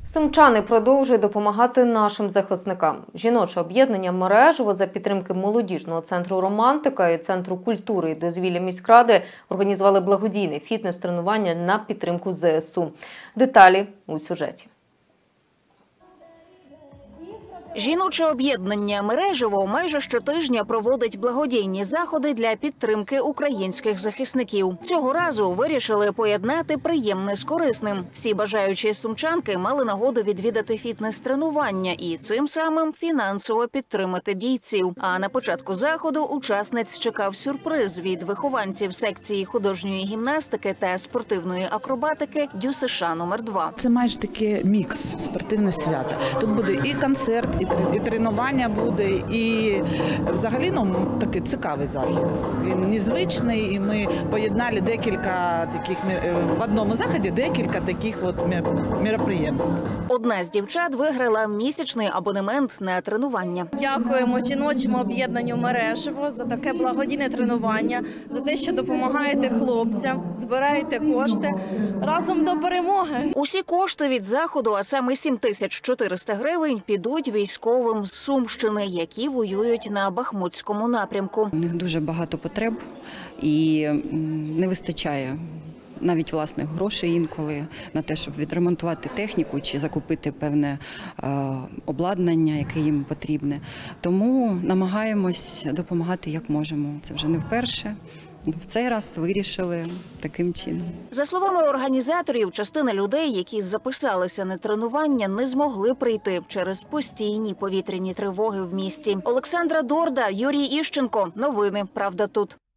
Сумчани продовжують допомагати нашим захисникам. Жіноче об'єднання «Мережево» за підтримки молодіжного центру «Романтика» і Центру культури і дозвілля міськради організували благодійне фітнес-тренування на підтримку ЗСУ. Деталі у сюжеті. Жіноче об'єднання «Мережево» майже щотижня проводить благодійні заходи для підтримки українських захисників. Цього разу вирішили поєднати приємне з корисним. Всі бажаючі сумчанки мали нагоду відвідати фітнес-тренування і цим самим фінансово підтримати бійців. А на початку заходу учасниць чекав сюрприз від вихованців секції художньої гімнастики та спортивної акробатики ДЮСШ номер 2. Це майже таке мікс, спортивне свято. Тут буде і концерт, і тренування буде, і взагалі такий цікавий захід. Він незвичний, і ми поєднали декілька таких, в одному заході декілька таких мероприємств. Одна з дівчат виграла місячний абонемент на тренування. Дякуємо жіночому об'єднанню «Мережево» за таке благодійне тренування, за те, що допомагаєте хлопцям, збираєте кошти разом до перемоги. Усі кошти від заходу, а саме 7400 гривень, підуть військовим з Сумщини, які воюють на Бахмутському напрямку. У них дуже багато потреб і не вистачає навіть власних грошей інколи на те, щоб відремонтувати техніку чи закупити певне обладнання, яке їм потрібне. Тому намагаємось допомагати як можемо. Це вже не вперше. В цей раз вирішили таким чином. За словами організаторів, частина людей, які записалися на тренування, не змогли прийти через постійні повітряні тривоги в місті. Олександра Дорда, Юрій Іщенко. Новини «Правда тут».